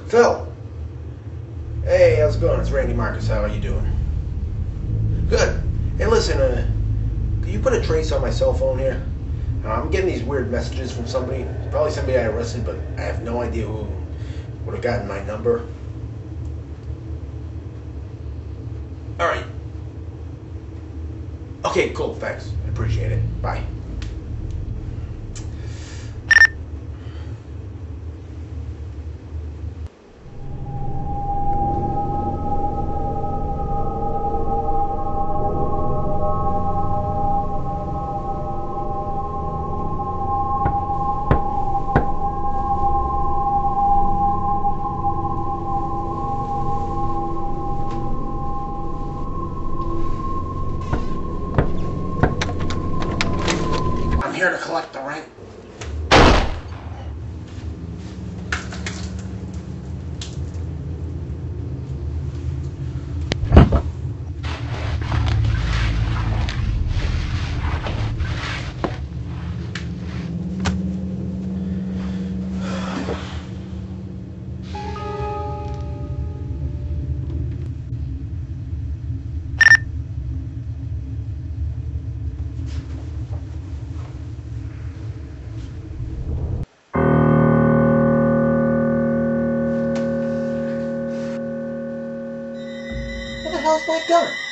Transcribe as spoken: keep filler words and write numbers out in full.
Phil. Hey, how's it going? It's Randy Marcus. How are you doing? Good. Hey, listen, uh, can you put a trace on my cell phone here? Uh, I'm getting these weird messages from somebody. Probably somebody I arrested, but I have no idea who would have gotten my number. Alright. Okay, cool. Thanks. I appreciate it. Bye. I'm here to collect the rent. Where the hell's my gun?